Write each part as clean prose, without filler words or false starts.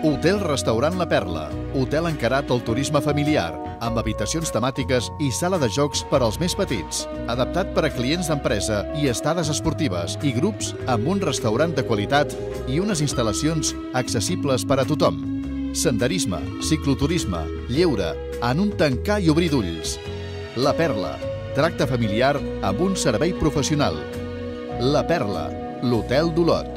Hotel-restaurant La Perla, hotel encarat al turisme familiar, amb habitacions temàtiques i sala de jocs per als més petits, adaptat per a clients d'empresa i estades esportives i grups amb un restaurant de qualitat i unes instal·lacions accessibles per a tothom. Senderisme, cicloturisme, lleure, en un tancar i obrir d'ulls. La Perla, tracte familiar amb un servei professional. La Perla, l'Hotel d'Olot.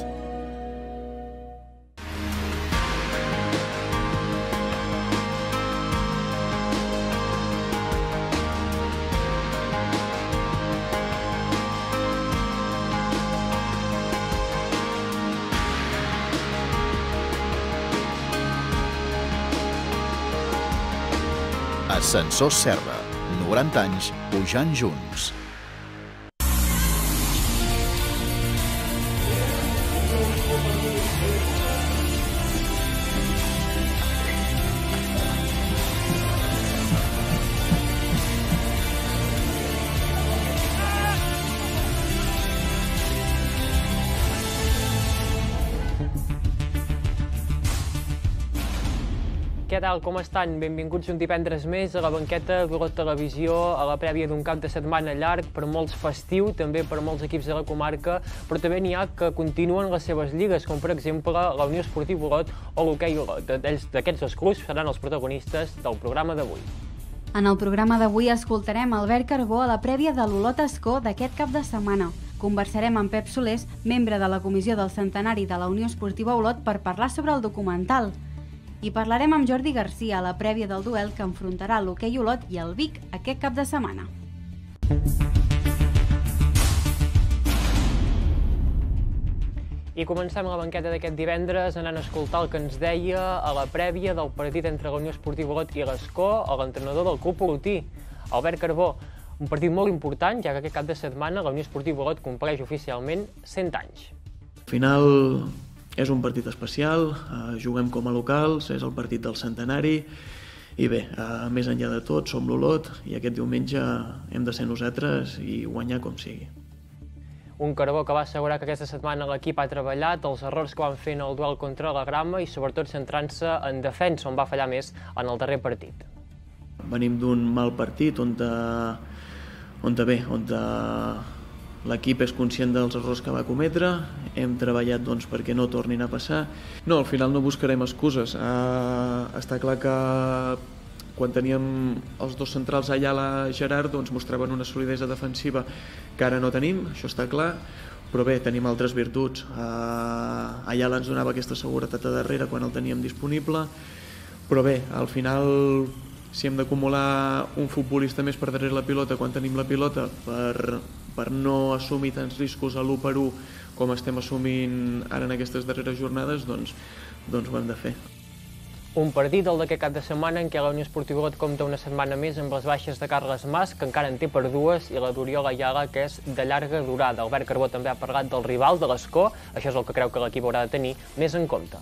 Ascensors Serra, 90 anys pujant junts. Què tal, com estan? Benvinguts un divendres més a la banqueta d'Olot Televisió, a la prèvia d'un cap de setmana llarg, per molts festiu, també per molts equips de la comarca, però també n'hi ha que continuen les seves lligues, com per exemple la Unió Esportiva Olot o l'Hoquei Olot. D'aquests dos clubs seran els protagonistes del programa d'avui. En el programa d'avui escoltarem Albert Carbó a la prèvia de l'Olot Escó d'aquest cap de setmana. Conversarem amb Pep Solés, membre de la Comissió del Centenari de la Unió Esportiva Olot, per parlar sobre el documental. I parlarem amb Jordi Garcia a la prèvia del duel que enfrontarà l'Hoquei Olot i el Vic aquest cap de setmana. I comencem la banqueta d'aquest divendres anant a escoltar el que ens deia a la prèvia del partit entre la Unió Esportiva Olot i l'Escó, l'entrenador del club olotí, Albert Carbó. Un partit molt important, ja que aquest cap de setmana la Unió Esportiva Olot compleix oficialment 100 anys. Al final és un partit especial, juguem com a locals, és el partit del centenari i bé, més enllà de tot, som l'Olot i aquest diumenge hem de ser nosaltres i guanyar com sigui. Un Carbó que va assegurar que aquesta setmana l'equip ha treballat els errors que van fer en el duel contra la Grama i sobretot centrant-se en defensa, on va fallar més en el darrer partit. Venim d'un mal partit on l'equip és conscient dels errors que va cometre, hem treballat perquè no tornin a passar. No, al final no buscarem excuses. Està clar que quan teníem els dos centrals Ayala i Gerard mostraven una solidesa defensiva que ara no tenim, això està clar, però bé, tenim altres virtuts. Ayala ens donava aquesta seguretat a darrere quan el teníem disponible, però bé, al final si hem d'acumular un futbolista més per darrere la pilota quan tenim la pilota per no assumir tants riscos a l'1 per 1 com estem assumint ara en aquestes darreres jornades, doncs ho hem de fer. Un partit, el d'aquest cap de setmana, en què la Unió Esportiva Olot compta una setmana més amb les baixes de Carles Mas, que encara en té per dues, i la d'Oriol Ayala, que és de llarga durada. Albert Carbó també ha parlat del rival, de l'Escó, això és el que creu que l'equip haurà de tenir més en compte.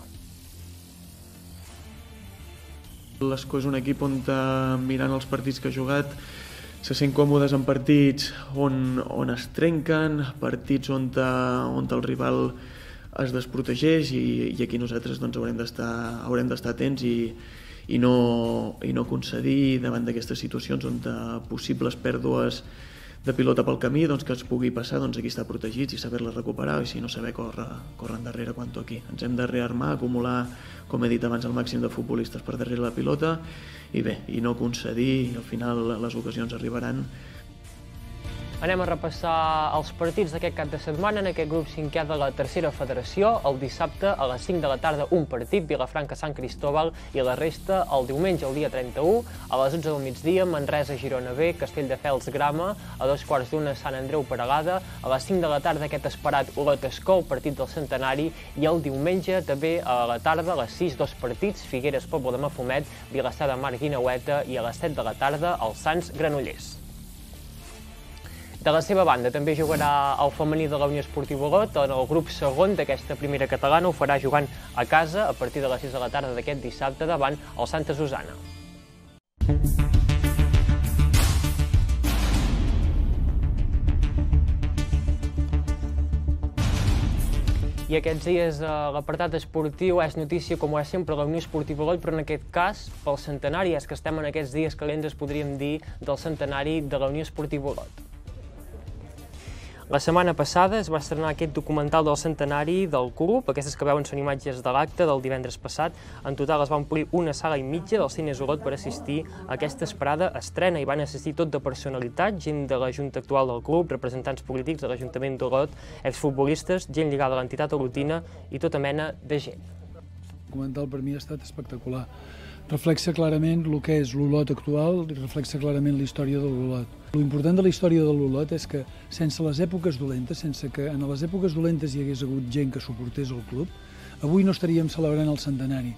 L'Escó és un equip on, mirant els partits que ha jugat, se sent còmodes en partits on es trenquen, partits on el rival es desprotegeix i aquí nosaltres haurem d'estar atents i no concedir davant d'aquestes situacions on possibles pèrdues de pilota pel camí que es pugui passar, aquí estar protegits i saber-la recuperar i si no saber córrer endarrere quan toqui. Ens hem de rearmar, acumular, com he dit abans, el màxim de futbolistes per darrere la pilota i bé, i no concedir, i al final les ocasions arribaran. Anem a repassar els partits d'aquest cap de setmana en aquest grup cinquè de la tercera federació. El dissabte a les 5 de la tarda un partit, Vilafranca-Sant Cristóbal, i la resta el diumenge, el dia 31, a les 11 del migdia, Manresa-Girona B, Castelldefels-Grama, a 2:15 Sant Andreu-Peralada, a les 5 de la tarda aquest esperat Olot-Escó, el partit del centenari, i el diumenge també a la tarda, a les 6, dos partits, Figueres-Pobla de Mafumet, Vilassar de Mar-Guineueta, i a les 7 de la tarda el Sants-Granollers. De la seva banda, també jugarà el femení de la Unió Esportiva Olot en el grup segon d'aquesta primera catalana. Ho farà jugant a casa a partir de les 6 de la tarda d'aquest dissabte davant el Santa Susana. I aquests dies l'apartat esportiu és notícia, com ho és sempre, la Unió Esportiva Olot, però en aquest cas pel centenari, és que estem en aquests dies calents, podríem dir, del centenari de la Unió Esportiva Olot. La setmana passada es va estrenar aquest documental del centenari del club. Aquestes que veuen són imatges de l'acte del divendres passat. En total es va omplir una sala i mitja dels cines Olot per assistir a aquesta esperada estrena. Hi van assistir tot de personalitat, gent de la Junta actual del club, representants polítics de l'Ajuntament d'Olot, exfutbolistes, gent lligada a l'entitat olotina i tota mena de gent. El documental per mi ha estat espectacular. Reflexa clarament el que és l'Olot actual i reflexa clarament la història de l'Olot. L'important de la història de l'Olot és que sense les èpoques dolentes, sense que en les èpoques dolentes hi hagués hagut gent que suportés el club, avui no estaríem celebrant el centenari.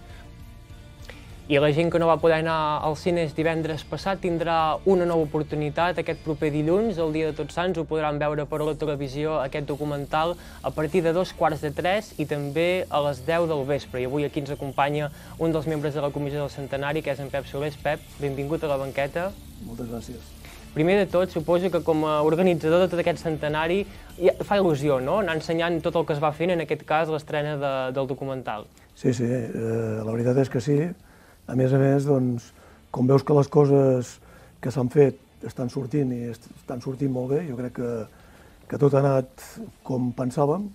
I la gent que no va poder anar als cines divendres passat tindrà una nova oportunitat aquest proper dilluns, el dia de Tots Sants, ho podran veure per la televisió, aquest documental, a partir de 2:15 i també a les 10 del vespre. I avui aquí ens acompanya un dels membres de la Comissió del Centenari, que és en Pep Solés. Pep, benvingut a la banqueta. Moltes gràcies. Primer de tot, suposo que com a organitzador de tot aquest centenari fa il·lusió, no?, anar ensenyant tot el que es va fent, en aquest cas l'estrena del documental. Sí, la veritat és que sí. A més, doncs, com veus que les coses que s'han fet estan sortint i estan sortint molt bé, jo crec que tot ha anat com pensàvem,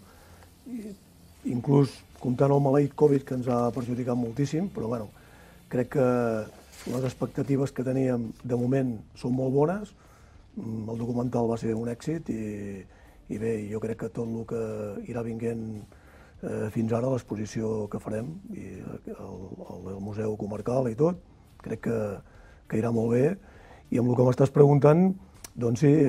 inclús comptant el maleït Covid, que ens ha perjudicat moltíssim, però bueno, crec que les expectatives que teníem de moment són molt bones. El documental va ser un èxit i bé, jo crec que tot el que irà vinguent fins ara, l'exposició que farem, i el museu comarcal i tot, crec que irà molt bé. I amb el que m'estàs preguntant, doncs sí,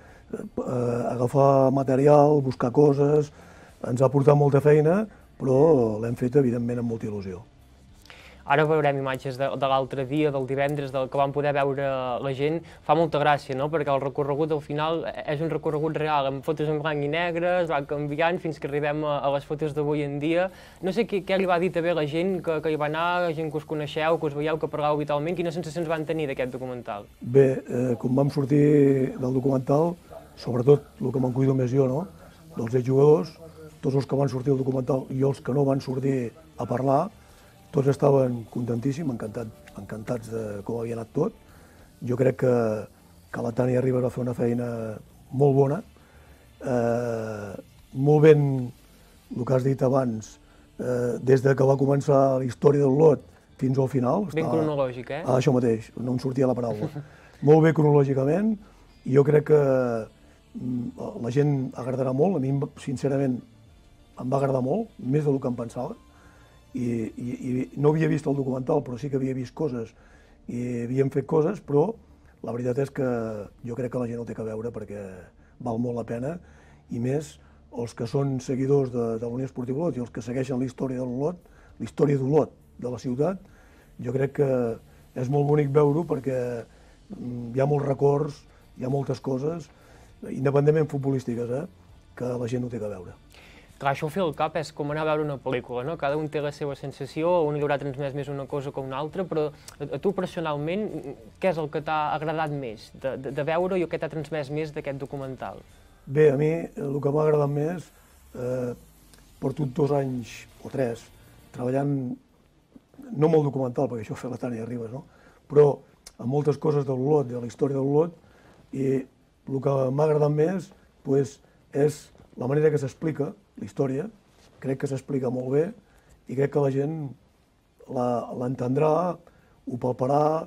agafar material, buscar coses, ens ha portat molta feina, però l'hem fet, evidentment, amb molta il·lusió. Ara veurem imatges de l'altre dia, del divendres, del que vam poder veure la gent. Fa molta gràcia, no?, perquè el recorregut al final és un recorregut real, amb fotos en blanc i negre, es va canviant fins que arribem a les fotos d'avui en dia. No sé què li va dir també la gent que hi va anar, la gent que us coneixeu, que us veieu, que parlàveu habitualment, quines sensacions van tenir d'aquest documental? Bé, quan vam sortir del documental, sobretot el que me'n cuido més jo, no?, dels exjugadors, tots els que van sortir del documental i els que no van sortir a parlar, tots estaven contentíssims, encantats de com havia anat tot. Jo crec que la Tània Ribas va fer una feina molt bona. Molt ben, el que has dit abans, des que va començar la història del Lot fins al final. Ben cronològic, eh? Això mateix, no em sortia la paraula. Molt bé cronològicament, i jo crec que la gent agradarà molt. A mi, sincerament, em va agradar molt, més del que em pensava. I no havia vist el documental, però sí que havia vist coses i havíem fet coses, però la veritat és que jo crec que la gent ho té que veure perquè val molt la pena, i més els que són seguidors de la Unió Esportiva Olot i els que segueixen la història de l'Olot, la història d'Olot, de la ciutat. Jo crec que és molt bonic veure-ho perquè hi ha molts records, hi ha moltes coses, independentment futbolístiques, que la gent ho té que veure. Clar, això al fi al cap és com anar a veure una pel·lícula, no? Cada un té la seva sensació, un li haurà transmès més una cosa que una altra, però a tu personalment, què és el que t'ha agradat més de veure i el que t'ha transmès més d'aquest documental? Bé, a mi el que m'ha agradat més, porto 2 anys o 3 treballant, no amb el documental, perquè això ho fa la Tània Ribas, no?, però amb moltes coses de l'Olot, de la història de l'Olot, i el que m'ha agradat més és la manera que s'explica la història. Crec que s'explica molt bé i crec que la gent l'entendrà, ho palparà,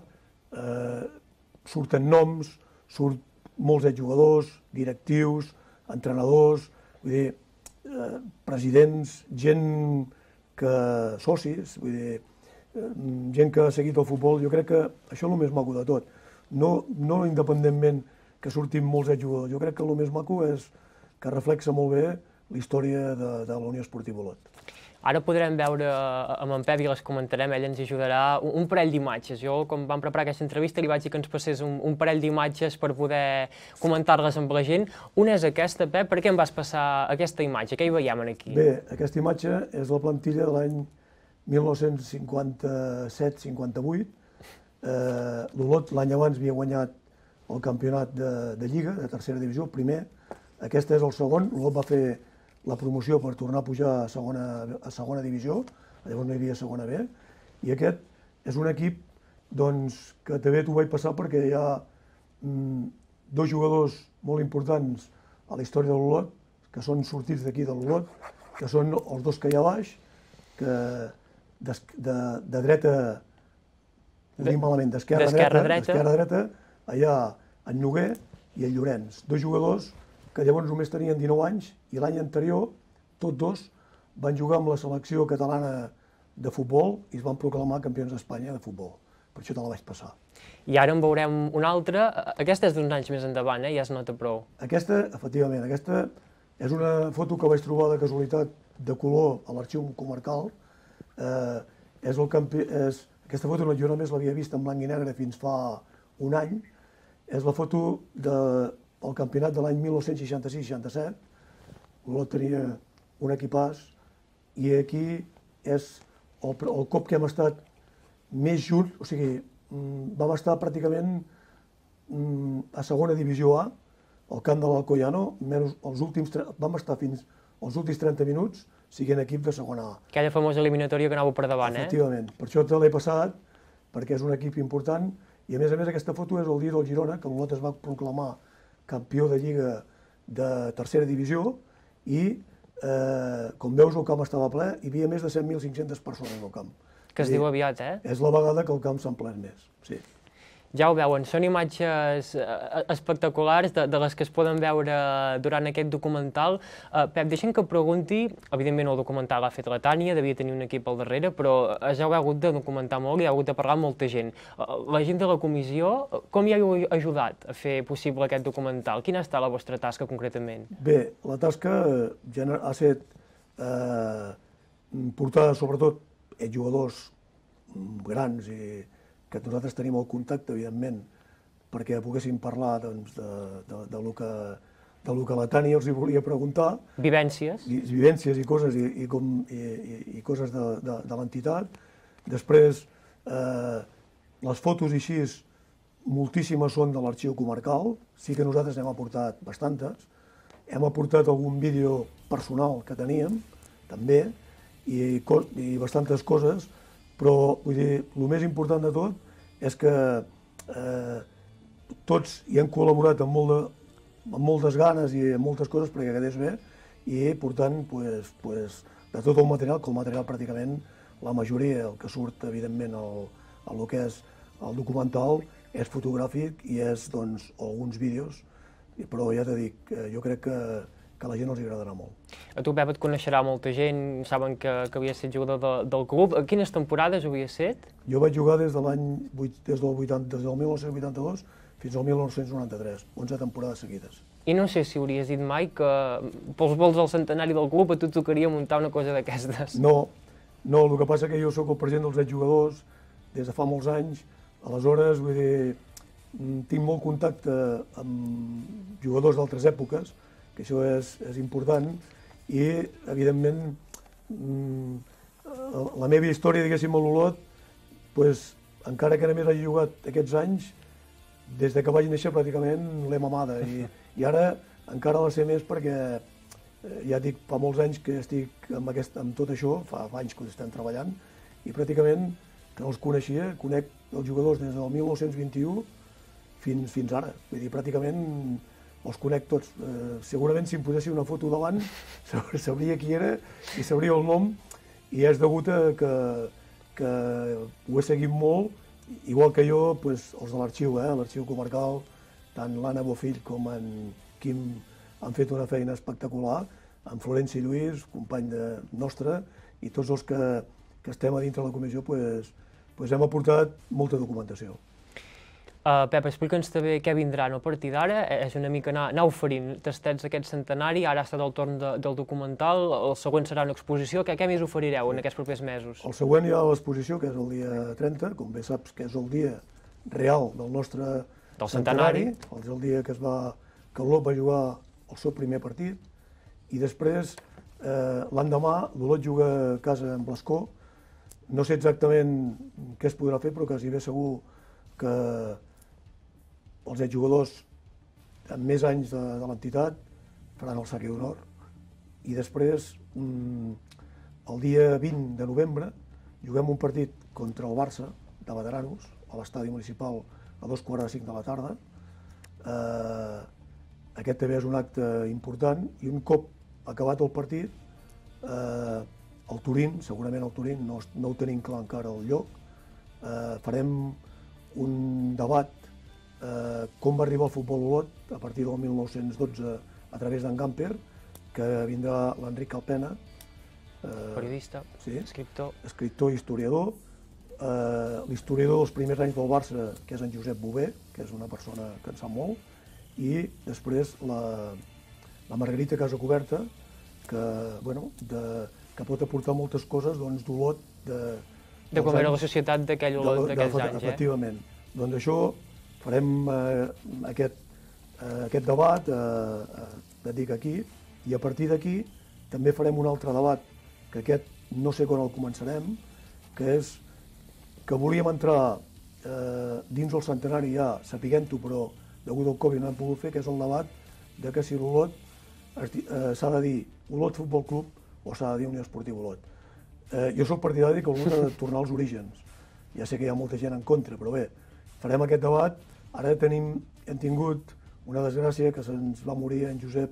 surten noms, surt molts exjugadors, directius, entrenadors, vull dir, presidents, gent socis, vull dir, gent que ha seguit el futbol. Jo crec que això és el més maco de tot. No independentment que surtin molts exjugadors, jo crec que el més maco és que reflexa molt bé la història de la Unió Esportiva Olot. Ara podrem veure amb en Pep i les comentarem, ell ens ajudarà, un parell d'imatges. Jo, quan vam preparar aquesta entrevista, li vaig dir que ens passés un parell d'imatges per poder comentar-les amb la gent. Una és aquesta, Pep, per què em vas passar aquesta imatge? Què hi veiem aquí? Bé, aquesta imatge és la plantilla de l'any 1957-58. L'Olot l'any abans havia guanyat el campionat de Lliga, de tercera divisió, primer. Aquest és el segon. L'Olot va fer la promoció per tornar a pujar a segona divisió, llavors no hi havia segona B, i aquest és un equip doncs, que també t'ho vaig passar perquè hi ha dos jugadors molt importants a la història de l'Olot, que són sortits d'aquí de l'Olot, que són els dos que hi ha a baix, que de dreta, ho dic malament, d'esquerra dreta, allà en Noguer i en Llorenç. Dos jugadors que llavors només tenien 19 anys i l'any anterior, tots dos, van jugar amb la selecció catalana de futbol i es van proclamar campions d'Espanya de futbol. Per això te la vaig passar. I ara en veurem una altra. Aquesta és d'uns anys més endavant, ja es nota prou. Aquesta, efectivament, aquesta és una foto que vaig trobar de casualitat de color a l'arxiu comarcal. Aquesta foto jo només l'havia vist en blanc i negre fins fa un any. És la foto del campionat de l'any 1966-67. L'Olot tenia un equipàs i aquí és el cop que hem estat més junts, o sigui, vam estar pràcticament a segona divisió A, al camp de l'Alcoyano, vam estar fins als últims 30 minuts siguent equip de segona A. Aquella famosa eliminatòria que anàveu per davant, Efectivament, per això te l'he passat, perquè és un equip important, i a més aquesta foto és el dia del Girona, que l'Olot es va proclamar campió de Lliga de tercera divisió, i com veus el camp estava ple, hi havia més de 7.500 persones al camp. Que es diu aviat, És la vegada que el camp s'ha emplert més, sí. Ja ho veuen, són imatges espectaculars de les que es poden veure durant aquest documental. Pep, deixa'm que pregunti, evidentment el documental l'ha fet la Tània, devia tenir un equip al darrere, però ja heu hagut de documentar molt i ha hagut de parlar amb molta gent. La gent de la comissió, com hi heu ajudat a fer possible aquest documental? Quina ha estat la vostra tasca concretament? Bé, la tasca ha estat portar sobretot jugadors grans i que nosaltres tenim el contacte, evidentment, perquè poguéssim parlar de lo que la Tània els volia preguntar. Vivències. Vivències i coses, i coses de l'entitat. Després, les fotos i així, moltíssimes són de l'arxiu comarcal. Sí que nosaltres n'hem aportat bastantes. Hem aportat algun vídeo personal que teníem, també, i bastantes coses, però vull dir, el més important de tot és que tots hi hem col·laborat amb moltes ganes i amb moltes coses perquè quedés bé, i portant de tot el material, que el material pràcticament, la majoria, el que surt evidentment el que és el documental, és fotogràfic i és alguns vídeos, però ja t'he dit, jo crec que a la gent els agradarà molt. A tu, Pep, et coneixerà molta gent, saben que havies estat jugador del club. A quines temporades ho havies estat? Jo vaig jugar des del 1982 fins al 1993, 11 temporades seguides. I no sé si hauries dit mai que pels vols del centenari del club a tu tocaria muntar una cosa d'aquestes. No, el que passa que jo sóc el president dels exjugadors des de fa molts anys, aleshores, vull dir, tinc molt contacte amb jugadors d'altres èpoques, que això és important, i, evidentment, la meva història, diguéssim, a l'Olot, encara que només hagi jugat aquests anys, des que vaig néixer pràcticament l'he mamada, i ara encara la sé més perquè, ja dic, fa molts anys que estic amb tot això, fa anys que estem treballant, i pràcticament que no els coneixia, conec els jugadors des del 1921 fins ara, vull dir, pràcticament els conec tots. Segurament si em posessin una foto davant sabria qui era i sabria el nom, i és degut a que ho he seguit molt, igual que jo, els de l'arxiu, l'arxiu comarcal, tant l'Anna Bofill com en Quim han fet una feina espectacular, en Florenci Lluís, company nostre, i tots els que estem a dintre de la comissió hem aportat molta documentació. Pep, explica'ns també què vindrà a partir d'ara. És una mica anar oferint tastets d'aquest centenari. Ara ha estat el torn del documental, el següent serà una exposició. Què més oferireu en aquests propers mesos? El següent hi ha l'exposició, que és el dia 30, com bé saps, que és el dia real del nostre centenari. És el dia que l'Olot va jugar el seu primer partit, i després, l'endemà, l'Olot juga a casa amb l'Escó. No sé exactament què es podrà fer, però quasi bé segur que els exjugadors amb més anys de l'entitat faran el saque d'honor i després, el dia 20 de novembre, juguem un partit contra el Barça, de veteranos, a l'estadi municipal a 2:45 de la tarda. Aquest també és un acte important i un cop acabat el partit, el Turín, segurament el Turín, no ho tenim clar encara el lloc, farem un debat com va arribar el futbol Olot a partir del 1912 a través d'en Gamper, que vindrà l'Enric Calpena, periodista, escriptor i historiador, l'historiador dels primers anys del Barça, que és en Josep Bové, que és una persona que en sap molt, i després la Margarita Casacoberta, que pot aportar moltes coses d'Olot. De com era la societat d'aquell Olot d'aquells anys. Efectivament. Doncs això, farem aquest debat, dic aquí, i a partir d'aquí també farem un altre debat, que aquest no sé quan el començarem, que és que volíem entrar dins el centenari ja, sapiguent-ho, però degut al Covid no hem pogut fer, que és el debat de que si l'Olot s'ha de dir Olot Futbol Club o s'ha de dir Unió Esportiva Olot. Jo soc partidari que Olot ha de tornar als orígens. Ja sé que hi ha molta gent en contra, però bé, farem aquest debat. Ara hem tingut una desgràcia, que se'ns va morir en Josep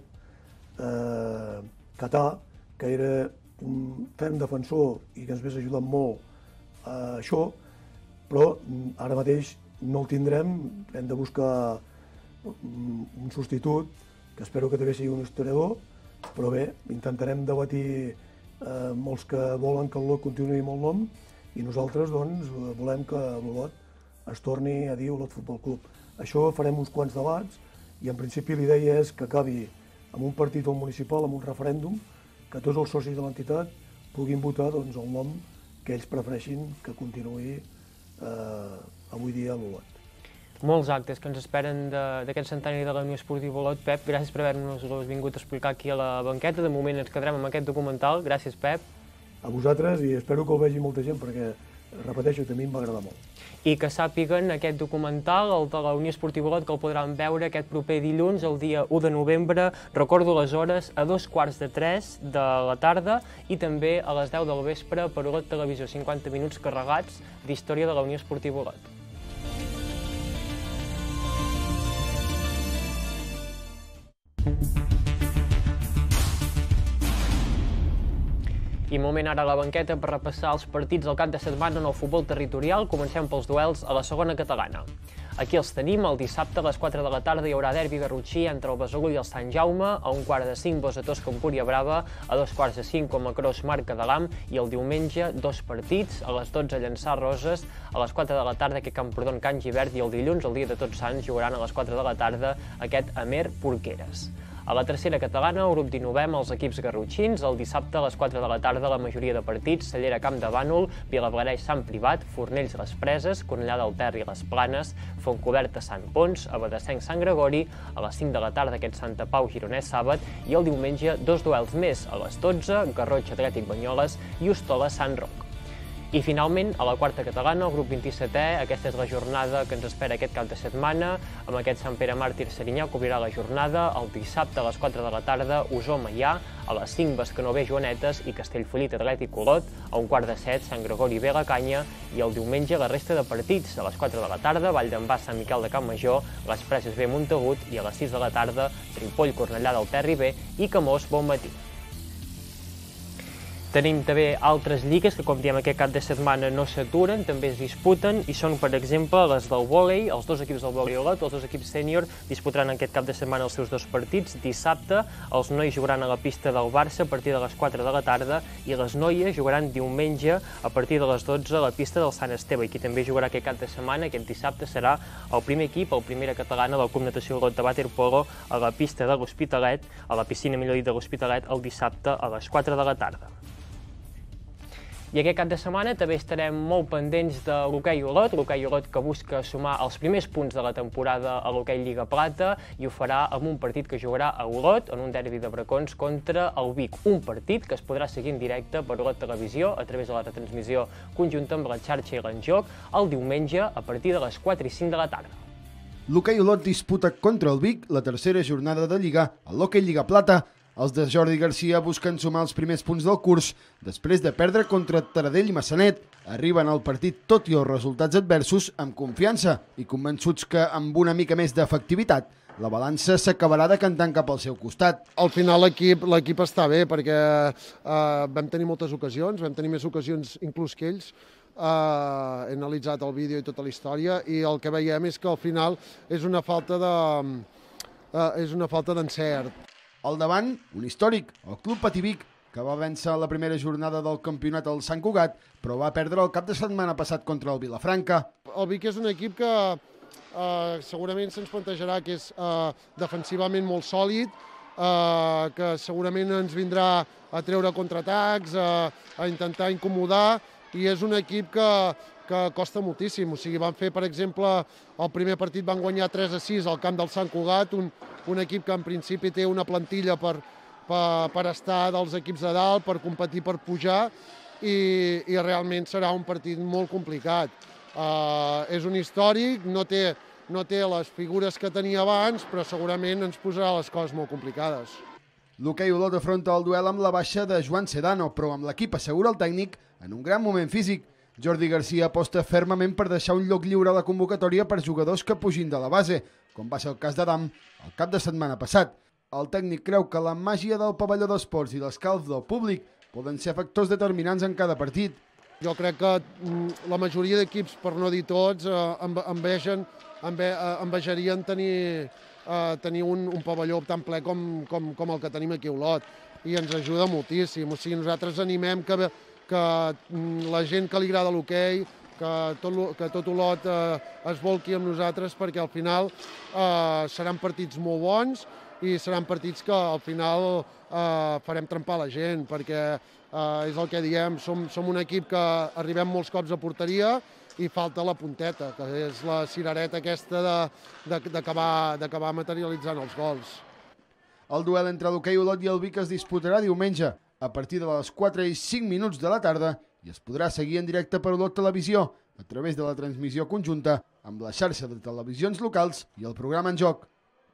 Catà, que era un ferm defensor i que ens hauria ajudat molt a això, però ara mateix no el tindrem, hem de buscar un substitut, que espero que també sigui un historiador, però bé, intentarem debatir molts que volen que l'Olot continuï amb el nom i nosaltres doncs volem que l'Olot es torni a dir Olot Futbol Club. Això farem uns quants debats i en principi l'idea és que acabi amb un partit al municipal, amb un referèndum, que tots els socis de l'entitat puguin votar el nom que ells prefereixin que continuï avui dia a l'Olot. Molts actes que ens esperen d'aquest centenari de la Unió Esportiva Olot. Pep, gràcies per haver-nos vingut a explicar aquí a la banqueta. De moment ens quedarem amb aquest documental. Gràcies, Pep. A vosaltres, i espero que el vegi molta gent, perquè, repeteixo, també em va agradar molt. I que sàpiguen aquest documental, el de la Unió Esportiva Olot, que el podran veure aquest proper dilluns, el dia 1 de novembre. Recordo les hores a 2:45 de la tarda i també a les 10 del vespre per Olot Televisió, 50 minuts carregats d'història de la Unió Esportiva Olot. I moment ara a la banqueta per repassar els partits del cap de setmana en el futbol territorial. Comencem pels duels a la segona catalana. Aquí els tenim. El dissabte a les 4 de la tarda hi haurà derbi garrotxí entre el Besalú i el Sant Jaume, a 1:45 Bosatós Campúria Brava, a 2:45 Comacros Marca de l'Am, i el diumenge dos partits, a les 12 Llançà Roses, a les 4 de la tarda aquest Camprodon Can Givert, i el dilluns, el dia de Tots Sants, jugaran a les 4 de la tarda aquest Amer Porqueres. A la tercera catalana, grup 19, els equips garrotxins. El dissabte a les 4 de la tarda, la majoria de partits: Cellera Camp de Bànol, Vilablareix Sant Privat, Fornells Les Preses, Cornellà del Terri Les Planes, Fontcoberta Sant Pons, Abadessenc Sant Gregori, a les 5 de la tarda aquest Santa Pau Gironès Sàbat, i el diumenge dos duels més, a les 12, Garrotxa Atlètic Banyoles i Hostola Sant Roc. I finalment, a la quarta catalana, el grup 27è, aquesta és la jornada que ens espera aquest cap de setmana, amb aquest Sant Pere Màrtir Serinyà que obrirà la jornada. El dissabte a les 4 de la tarda, Osó Maià, a les 5 Bescanó B Joanetes i Castellfollit Atlètic Olot, a 1:15 Sant Gregori B La Canya, i el diumenge la resta de partits. A les 4 de la tarda, Vall d'en Bas Sant Miquel de Campmajor, Les Preses B Montagut, i a les 6 de la tarda, Ripoll Cornellà del Terri B i Camós Bon Matí. Tenim també altres lligues que, com diem, aquest cap de setmana no s'aturen, també es disputen, i són, per exemple, les del vòlei. Els dos equips del vòlei Olot, els dos equips sènior, disputaran aquest cap de setmana els seus dos partits. Dissabte, els nois jugaran a la pista del Barça a partir de les 4 de la tarda, i les noies jugaran diumenge a partir de les 12 a la pista del Sant Esteve. I qui també jugarà aquest cap de setmana, aquest dissabte, serà el primer equip, el primera catalana del Club Natació Olot de Waterpolo, a la pista de l'Hospitalet, a la piscina, millor dit, de l'Hospitalet, el dissabte a les 4 de la tarda. I aquest cap de setmana també estarem molt pendents de l'hoquei Olot, que busca sumar els primers punts de la temporada a l'hoquei Lliga Plata, i ho farà amb un partit que jugarà a Olot, en un derbi de bracons contra el Vic. Un partit que es podrà seguir en directe per Olot Televisió, a través de la retransmissió conjunta amb la xarxa i l'enjoc, el diumenge a partir de les 4 i 5 de la tarda. L'hoquei Olot disputa contra el Vic la tercera jornada de Lliga a l'hoquei Lliga Plata Els de Jordi Garcia busquen sumar els primers punts del curs. Després de perdre contra Taradell i Massanet, arriben al partit tot i els resultats adversos amb confiança i convençuts que amb una mica més d'efectivitat la balança s'acabarà decantant cap al seu costat. Al final l'equip està bé perquè vam tenir moltes ocasions, vam tenir més ocasions inclús que ells. He analitzat el vídeo i tota la història i el que veiem és que al final és una falta d'encert. Al davant, un històric, el Club Patí-Vic, que va vèncer la primera jornada del campionat al Sant Cugat, però va perdre el cap de setmana passat contra el Vilafranca. El Vic és un equip que segurament se'ns plantejarà que és defensivament molt sòlid, que segurament ens vindrà a treure contraatacs, a intentar incomodar, i és un equip que costa moltíssim. O sigui, van fer, per exemple, el primer partit van guanyar 3-6 al camp del Sant Cugat, un equip que en principi té una plantilla per estar dels equips de dalt, per competir, per pujar, i realment serà un partit molt complicat. És un històric, no té les figures que tenia abans, però segurament ens posarà les coses molt complicades. L'Hoquei Olot afronta el duel amb la baixa de Joan Sedano, però amb l'equip, assegura el tècnic, en un gran moment físic. Jordi Garcia aposta fermament per deixar un lloc lliure a la convocatòria per jugadors que pugin de la base, com va ser el cas d'Adam el cap de setmana passat. El tècnic creu que la màgia del pavelló d'esports i l'escalf del públic poden ser factors determinants en cada partit. Jo crec que la majoria d'equips, per no dir tots, envejarien tenir un pavelló tan ple com el que tenim aquí a Olot, i ens ajuda moltíssim. O sigui, nosaltres animem que la gent que li agrada l'hoquei, que tot Olot es volqui amb nosaltres, perquè al final seran partits molt bons i seran partits que al final farem trempar la gent, perquè és el que diem, som un equip que arribem molts cops a porteria i falta la punteta, que és la cirereta aquesta d'acabar materialitzant els gols. El duel entre l'Hoquei Olot i el Vic es disputarà diumenge a partir de les 4:05 de la tarda i es podrà seguir en directe per Olot Televisió a través de la transmissió conjunta amb la xarxa de televisions locals i el programa En Joc.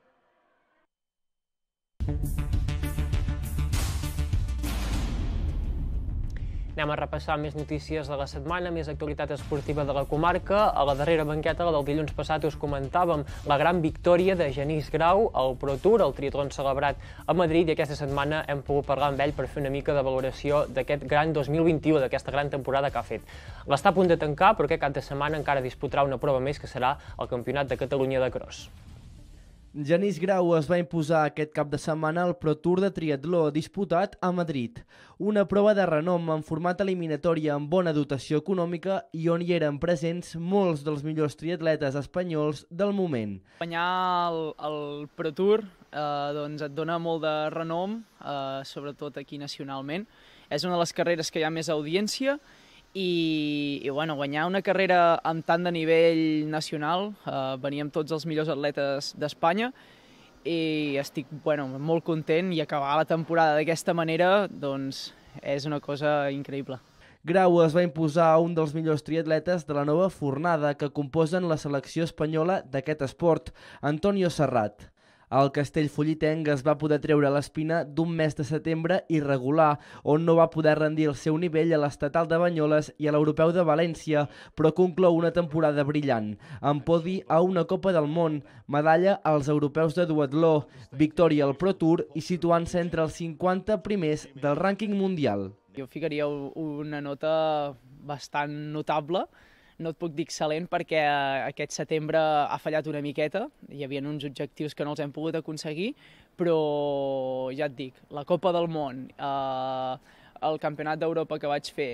Anem a repassar més notícies de la setmana, més actualitat esportiva de la comarca. A la darrera banqueta del dilluns passat us comentàvem la gran victòria de Genís Grau al Pro Tour, el triatlon celebrat a Madrid, i aquesta setmana hem pogut parlar amb ell per fer una mica de valoració d'aquest gran 2021, d'aquesta gran temporada que ha fet. L'està a punt de tancar, però aquest cap de setmana encara disputarà una prova més, que serà el Campionat de Catalunya de Cross. Genís Grau es va imposar aquest cap de setmana al Pro Tour de triatló disputat a Madrid, una prova de renom en format eliminatòria amb bona dotació econòmica i on hi eren presents molts dels millors triatletes espanyols del moment. Guanyar el Pro Tour doncs et dona molt de renom, sobretot aquí nacionalment. És una de les carreres que hi ha més audiència, i bueno, guanyar una carrera amb tant de nivell nacional, veníem tots els millors atletes d'Espanya i estic molt content, i acabar la temporada d'aquesta manera doncs és una cosa increïble. Grau es va imposar a un dels millors triatletes de la nova fornada que composen la selecció espanyola d'aquest esport, Antonio Serrat. El castellfollitenc es va poder treure l'espina d'un mes de setembre irregular, on no va poder rendir el seu nivell a l'Estatal de Banyoles i a l'Europeu de València, però conclou una temporada brillant, amb podi a una Copa del Món, medalla als Europeus de duatló, victòria al Pro Tour i situant-se entre els 50 primers del rànquing mundial. Jo ficaria una nota bastant notable. No et puc dir excel·lent perquè aquest setembre ha fallat una miqueta, hi havia uns objectius que no els hem pogut aconseguir, però ja et dic, la Copa del Món, el Campionat d'Europa que vaig fer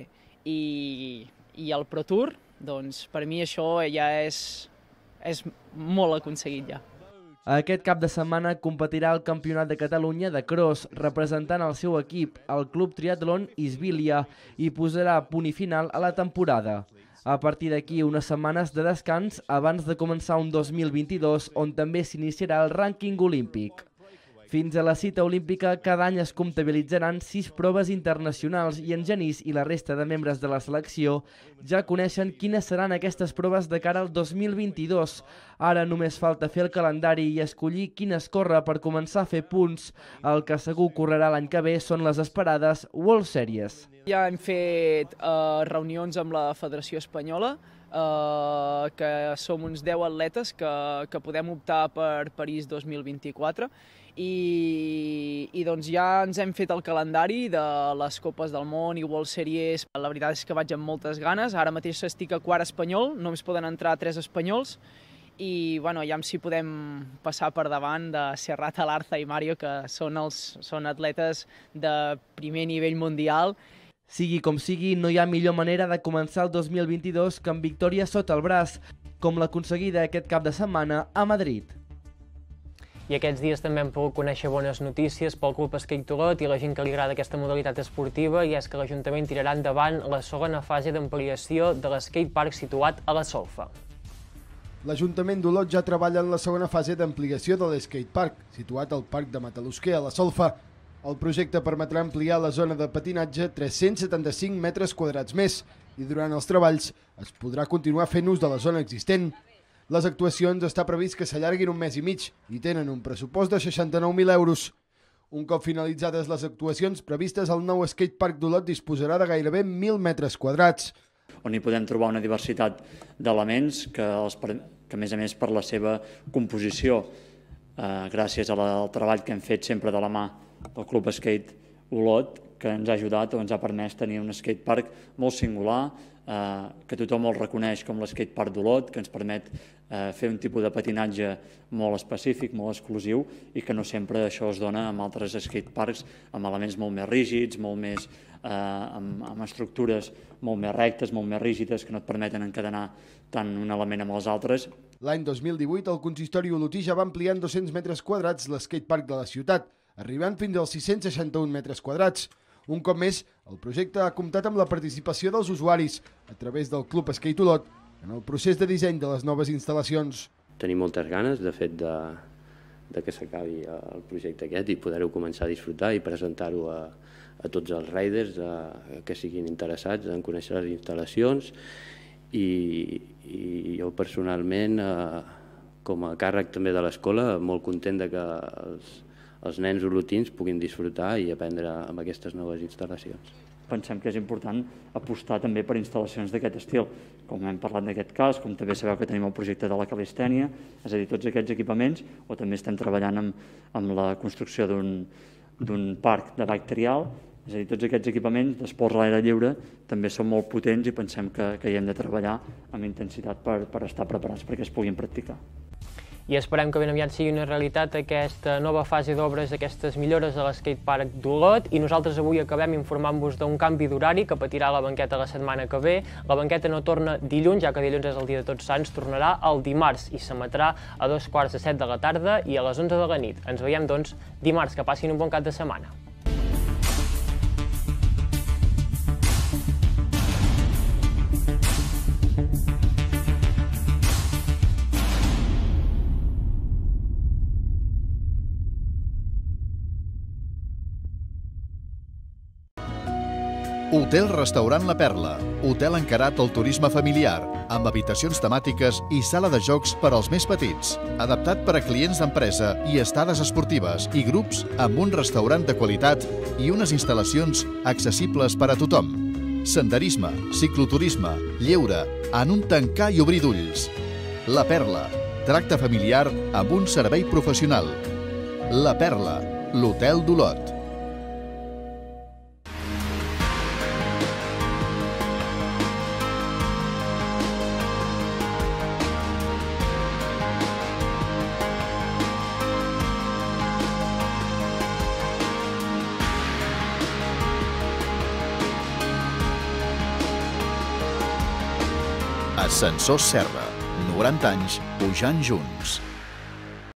i el Pro Tour, doncs per mi això ja és molt aconseguit ja. Aquest cap de setmana competirà al Campionat de Catalunya de Cross, representant el seu equip, el Club Triatlon Isbília, i posarà punt i final a la temporada. A partir d'aquí, unes setmanes de descans abans de començar un 2022 on també s'iniciarà el rànquing olímpic. Fins a la cita olímpica, cada any es comptabilitzaran 6 proves internacionals i en Genís i la resta de membres de la selecció ja coneixen quines seran aquestes proves de cara al 2022. Ara només falta fer el calendari i escollir quines corre per començar a fer punts. El que segur correrà l'any que ve són les esperades World Series. Ja hem fet reunions amb la Federació Espanyola, que som uns 10 atletes que podem optar per París 2024 i doncs ja ens hem fet el calendari de les Copes del Món i World Series. La veritat és que vaig amb moltes ganes. Ara mateix estic a quart espanyol, només poden entrar 3 espanyols i ja si podem passar per davant de Serrat, Alarza i Mario, que són atletes de primer nivell mundial. Sigui com sigui, no hi ha millor manera de començar el 2022 que amb victòria sota el braç, com l'aconseguida aquest cap de setmana a Madrid. I aquests dies també hem pogut conèixer bones notícies pel Club Skate Olot i la gent que li agrada aquesta modalitat esportiva, i és que l'Ajuntament tirarà endavant la segona fase d'ampliació de l'skatepark situat a la Solfa. L'Ajuntament d'Olot ja treballa en la segona fase d'ampliació de l'skatepark, situat al Parc de Matalosquer, a la Solfa. El projecte permetrà ampliar la zona de patinatge 375 metres quadrats més i durant els treballs es podrà continuar fent ús de la zona existent. Les actuacions està previst que s'allarguin un mes i mig i tenen un pressupost de 69.000 euros. Un cop finalitzades les actuacions previstes, el nou skatepark d'Olot disposarà de gairebé 1.000 metres quadrats. On hi podem trobar una diversitat d'elements que, a més a més, per la seva composició, gràcies al treball que hem fet sempre de la mà del Club Skate Olot, que ens ha ajudat o ens ha permès tenir un skatepark molt singular, que tothom el reconeix com l'skatepark d'Olot, que ens permet fer un tipus de patinatge molt específic, molt exclusiu, i que no sempre això es dona amb altres skateparks amb elements molt més rígids, amb estructures molt més rectes, molt més rígides, que no et permeten encadenar tant un element amb els altres. L'any 2018 el consistori olotí ja va ampliar en 200 metres quadrats l'skatepark de la ciutat, arribant fins als 661 metres quadrats. Un cop més, el projecte ha comptat amb la participació dels usuaris a través del Club Skate Olot en el procés de disseny de les noves instal·lacions. Tenim moltes ganes, de fet, de que s'acabi el projecte aquest i poder-ho començar a disfrutar i presentar-ho a tots els riders que siguin interessats en conèixer les instal·lacions i jo personalment, com a càrrec també de l'escola, molt content de que els nens olotins puguin disfrutar i aprendre amb aquestes noves instal·lacions. Pensem que és important apostar també per instal·lacions d'aquest estil, com hem parlat d'aquest cas, com també sabeu que tenim el projecte de la calistènia, és a dir, tots aquests equipaments, o també estem treballant amb la construcció d'un parc de bike trial, és a dir, tots aquests equipaments d'esports a l'aire lliure també són molt potents i pensem que hi hem de treballar amb intensitat per estar preparats perquè es puguin practicar. I esperem que ben aviat sigui una realitat aquesta nova fase d'obres, aquestes millores a l'skatepark d'Olot, i nosaltres avui acabem informant-vos d'un canvi d'horari que patirà la banqueta la setmana que ve. La banqueta no torna dilluns, ja que dilluns és el dia de Tots Sants, tornarà el dimarts i s'emetrà a 7:15 de la tarda i a les 11 de la nit. Ens veiem, doncs, dimarts. Que passin un bon cap de setmana. Hotel-restaurant La Perla, hotel encarat al turisme familiar, amb habitacions temàtiques i sala de jocs per als més petits, adaptat per a clients d'empresa i estades esportives i grups amb un restaurant de qualitat i unes instal·lacions accessibles per a tothom. Senderisme, cicloturisme, lleure, en un tancar i obrir d'ulls. La Perla, tracte familiar amb un servei professional. La Perla, l'hotel d'Olot. Ascensors Serra, 90 anys pujant junts.